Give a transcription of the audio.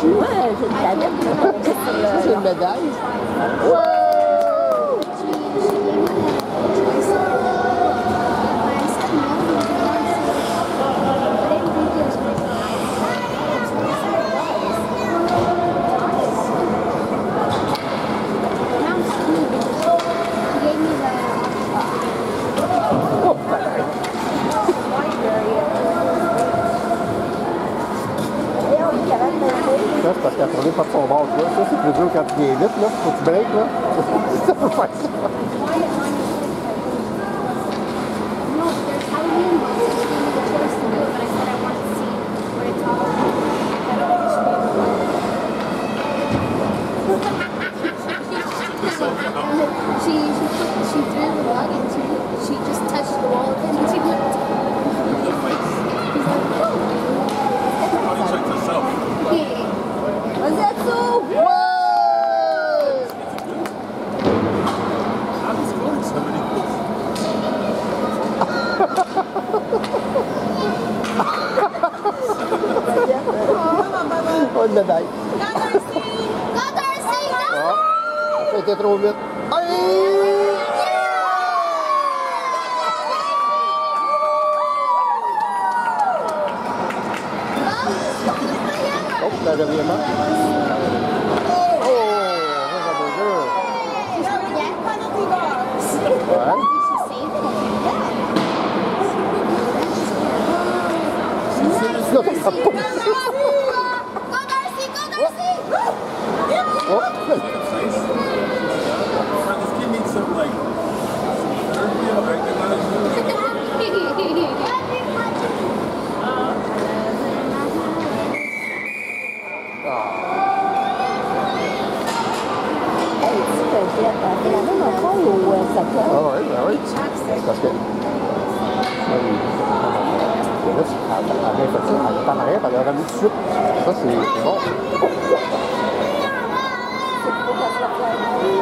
dessus. Ouais, j'ai une planète. Ça, c'est une médaille. Ouais! Ça, c'est parce qu'elle a tourné pas de son bord. Ça, c'est plus dur quand tu viens vite. Là. Faut que tu breaks. Là. Ça peut faire ça. She threw the rug and she just touched the wall and she went. He's like, oh. How do you check yourself? Was that so? Oh, une médaille. Go Darcy! Ah, ça a été trop vite. Aïe! Oh, la deuxième main. Oh, ça va dur. Ouais. Go Darcy! Go Darcy! Oh. This kid needs some like therapy and recognizing. C'est la même affaire où ça peut. Ah oui, ben oui. Parce que... Là, elle a bien fait ça. Elle est en arrière, elle a remis tout de suite. Ça, c'est bon. C'est trop qu'elle soit